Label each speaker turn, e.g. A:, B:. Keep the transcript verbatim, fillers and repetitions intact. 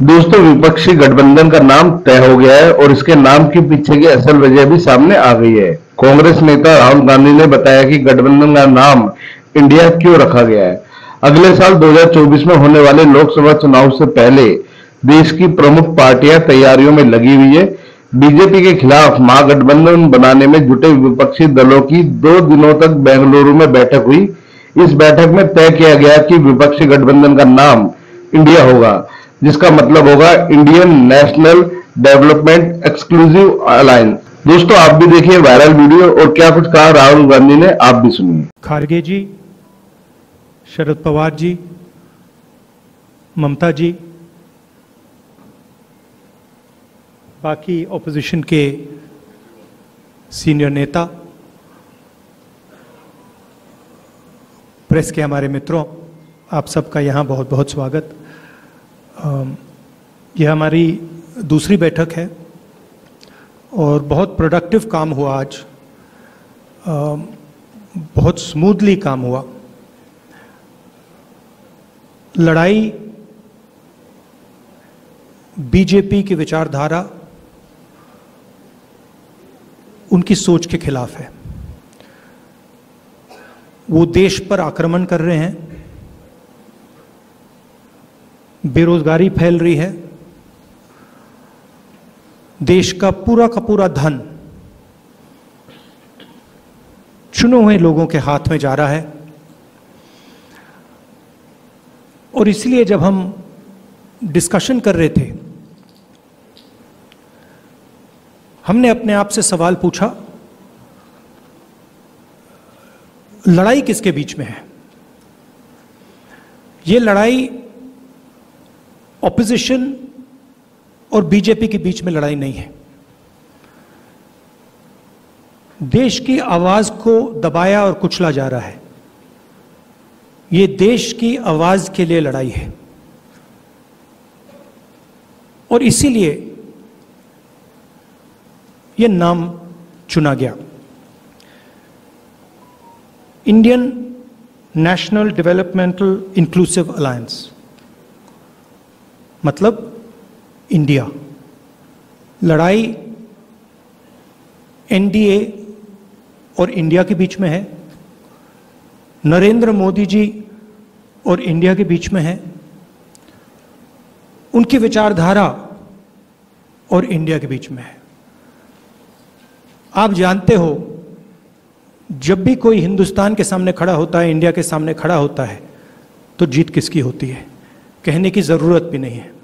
A: दोस्तों, विपक्षी गठबंधन का नाम तय हो गया है और इसके नाम के पीछे की असल वजह भी सामने आ गई है। कांग्रेस नेता राहुल गांधी ने बताया कि गठबंधन का नाम इंडिया क्यों रखा गया है। अगले साल दो हज़ार चौबीस में होने वाले लोकसभा चुनाव से पहले देश की प्रमुख पार्टियां तैयारियों में लगी हुई है। बीजेपी के खिलाफ महागठबंधन बनाने में जुटे विपक्षी दलों की दो दिनों तक बेंगलुरु में बैठक हुई। इस बैठक में तय किया गया कि विपक्षी गठबंधन का नाम इंडिया होगा, जिसका मतलब होगा Indian National Development Exclusive Alliance. दोस्तों, आप भी देखिए वायरल वीडियो और क्या कुछ कहा राहुल गांधी ने, आप भी सुनिए।
B: खारगे जी, शरद पवार जी, ममता जी, बाकी ऑपोजिशन के सीनियर नेता, प्रेस के हमारे मित्रों, आप सबका यहाँ बहुत बहुत स्वागत। यह हमारी दूसरी बैठक है और बहुत प्रोडक्टिव काम हुआ आज, बहुत स्मूथली काम हुआ। लड़ाई बीजेपी की विचारधारा, उनकी सोच के खिलाफ है। वो देश पर आक्रमण कर रहे हैं, बेरोजगारी फैल रही है, देश का पूरा का पूरा धन चुने हुए लोगों के हाथ में जा रहा है। और इसलिए जब हम डिस्कशन कर रहे थे, हमने अपने आप से सवाल पूछा, लड़ाई किसके बीच में है? ये लड़ाई ऑपोजिशन और बीजेपी के बीच में लड़ाई नहीं है। देश की आवाज को दबाया और कुचला जा रहा है। ये देश की आवाज के लिए लड़ाई है और इसीलिए ये नाम चुना गया, Indian National Developmental Inclusive Alliance, मतलब इंडिया। लड़ाई एनडीए और इंडिया के बीच में है, नरेंद्र मोदी जी और इंडिया के बीच में है, उनकी विचारधारा और इंडिया के बीच में है। आप जानते हो, जब भी कोई हिंदुस्तान के सामने खड़ा होता है, इंडिया के सामने खड़ा होता है, तो जीत किसकी होती है? कहने की जरूरत भी नहीं है।